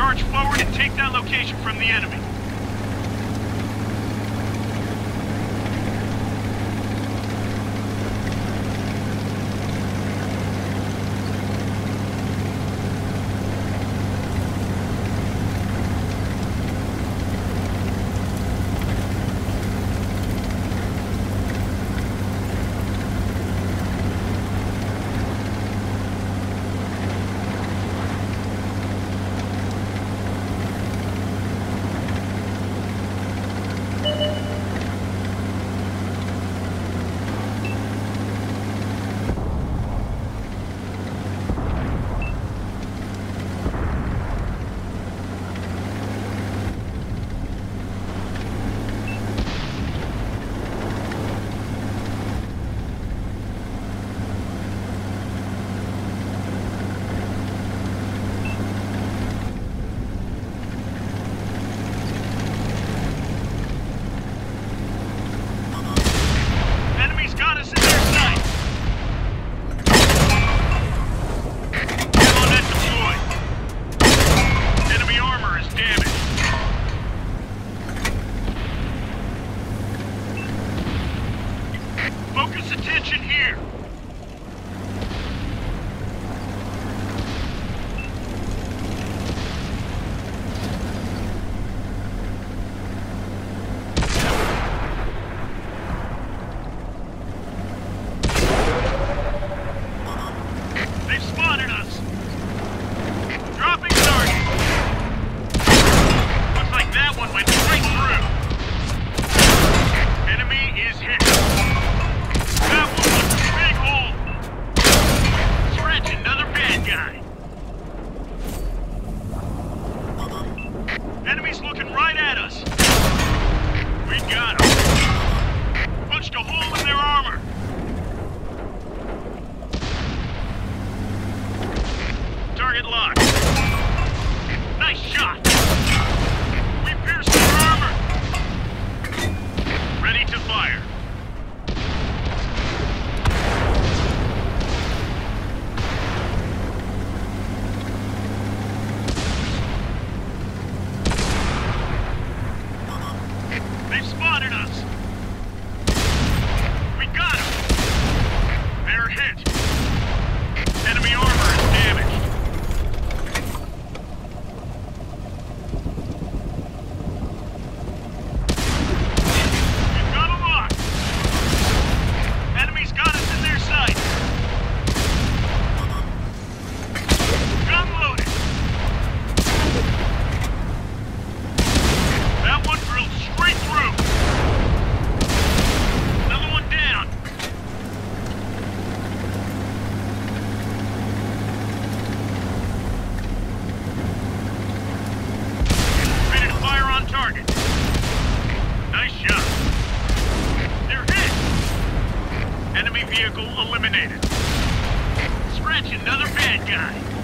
Charge forward and take that location from the enemy. Focus attention here. They've spotted us. Dropping target. Looks like that one went straight through. Enemy is hit. That one was a big hole. Scratch another bad guy. Enemy's looking right at us. We got him. Punched a hole in their armor. Target locked. Nice shot. We pierced their armor. Ready to fire. They've spotted us. We got them. They're hit. Enemy armor is damaged. We've got them locked. Enemy's got us in their sights. Gun loaded. That one drilled straight through. Another one down. Ready to fire on target. Nice shot. They're hit. Enemy vehicle eliminated. Scratch another bad guy.